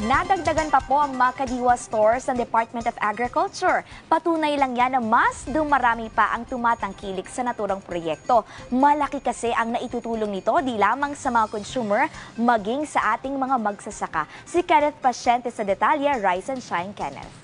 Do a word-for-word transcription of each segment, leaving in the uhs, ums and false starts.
Nadagdagan pa po ang mga Kadiwa stores ng Department of Agriculture. Patunay lang yan na mas dumarami pa ang tumatangkilik sa naturang proyekto. Malaki kasi ang naitutulong nito di lamang sa mga consumer, maging sa ating mga magsasaka. Si Kenneth Pasyente sa detalye, Rise and Shine, Kenneth.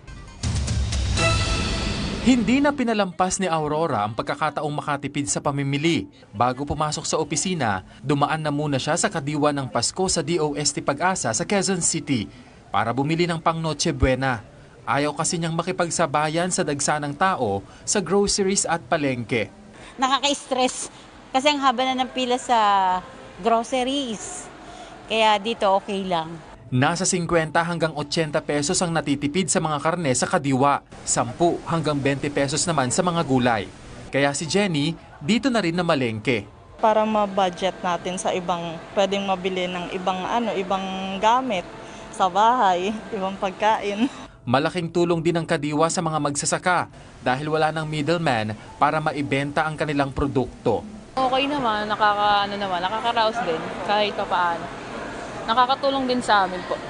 Hindi na pinalampas ni Aurora ang pagkakataong makatipid sa pamimili. Bago pumasok sa opisina, dumaan na muna siya sa Kadiwa ng Pasko sa D O S T Pag-asa sa Quezon City para bumili ng pang Noche Buena. Ayaw kasi niyang makipagsabayan sa dagsanang tao sa groceries at palengke. Nakaka-stress kasi ang haba na ng pila sa groceries. Kaya dito okay lang. Nasa fifty hanggang eighty pesos ang natitipid sa mga karne sa Kadiwa, ten hanggang twenty pesos naman sa mga gulay. Kaya si Jenny, dito na rin na malengke. Para ma-budget natin sa ibang, pwedeng mabili ng ibang, ano, ibang gamit sa bahay, ibang pagkain. Malaking tulong din ang Kadiwa sa mga magsasaka dahil wala ng middleman para maibenta ang kanilang produkto. Okay naman, nakaka, ano naman, nakaka-rouse din kahit pa paano. Nakakatulong din sa amin po.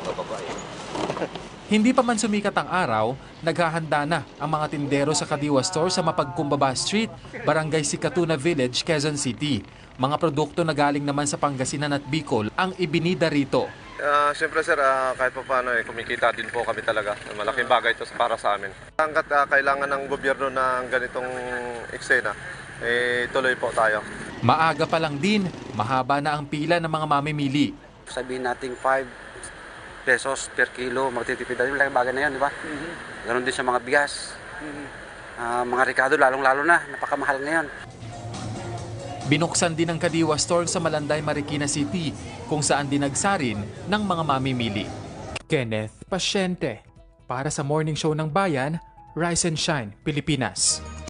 Hindi pa man sumikat ang araw, naghahanda na ang mga tindero sa Kadiwa Store sa Mapagkumbaba Street, Barangay Sikatuna Village, Quezon City. Mga produkto na galing naman sa Pangasinan at Bicol ang ibinida rito. Uh, Siyempre sir, uh, kahit pa paano eh, kumikita din po kami talaga. Malaking bagay ito para sa amin. Hanggat uh, kailangan ng gobyerno ng ganitong eksena, eh, tuloy po tayo. Maaga pa lang din, mahaba na ang pila ng mga mamimili. Sabihin natin five pesos per kilo, magtitipid tayo. Malaking bagay na yun, di ba? Mm-hmm. Ganon din sa mga bigas. Mm-hmm. uh, mga Ricardo, lalong-lalo na. Napakamahal ngayon. Binuksan din ang Kadiwa Store sa Malanday, Marikina City, kung saan dinagsarin ng mga mamimili. Kenneth Pasyente, para sa Morning Show ng Bayan, Rise and Shine, Pilipinas.